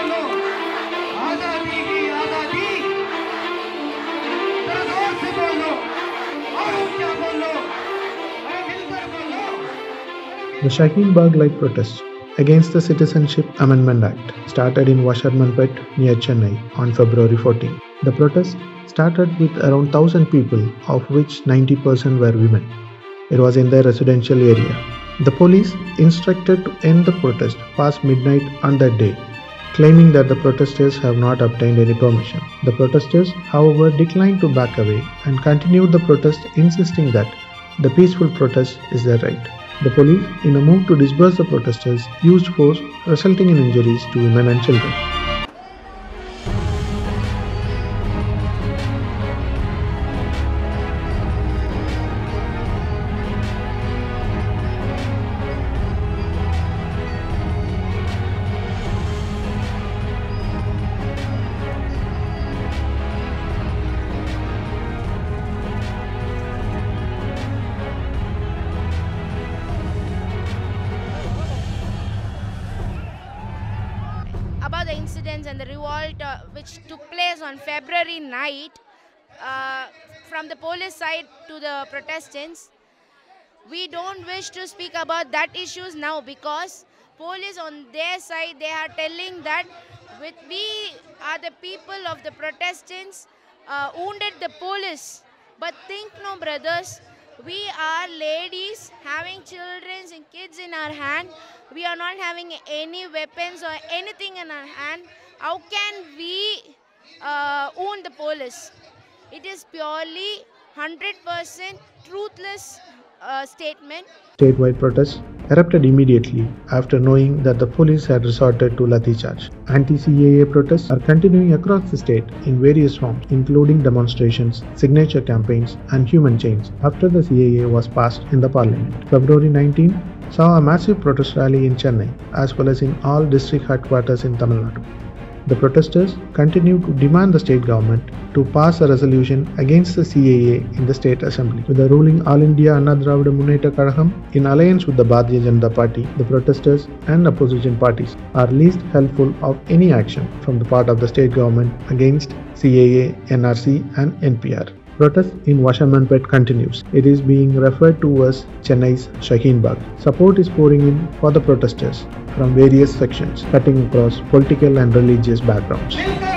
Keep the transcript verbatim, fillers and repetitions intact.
बोलो, आजादी की आजादी, जरा जोर से बोलो, और ऊंचा बोलो, और मिलकर बोलो। The Shaheen Bagh-like protest against the Citizenship Amendment Act started in Washermanpet near Chennai on February fourteenth. The protest started with around one thousand people, of which ninety percent were women. It was in their residential area. The police instructed to end the protest past midnight on that day, claiming that the protesters have not obtained any permission. The protesters, however, declined to back away and continued the protest, insisting that the peaceful protest is their right. The police, in a move to disperse the protesters, used force, resulting in injuries to women and children. About the incidents and the revolt uh, which took place on February night uh, from the police side to the protestants. We don't wish to speak about that issues now because police on their side, they are telling that with we are the people of the protestants uh, wounded the police. But think no, brothers, we are ladies having children and kids in our hand. We are not having any weapons or anything in our hand. How can we uh, wound the police? It is purely one hundred percent truthless uh, statement. Statewide protests erupted immediately after knowing that the police had resorted to lathi charge. Anti-C A A protests are continuing across the state in various forms, including demonstrations, signature campaigns, and human chains after the C A A was passed in the parliament. February nineteenth saw a massive protest rally in Chennai as well as in all district headquarters in Tamil Nadu. The protesters continue to demand the state government to pass a resolution against the C A A in the state assembly. With the ruling All India Anna Dravida Munnetra Kazhagam in alliance with the Bharatiya Janata Party, the protesters and opposition parties are least helpful of any action from the part of the state government against C A A, N R C and N P R. Protest in Washermanpet continues. It is being referred to as Chennai's Shaheen Bagh. Support is pouring in for the protesters from various sections, cutting across political and religious backgrounds.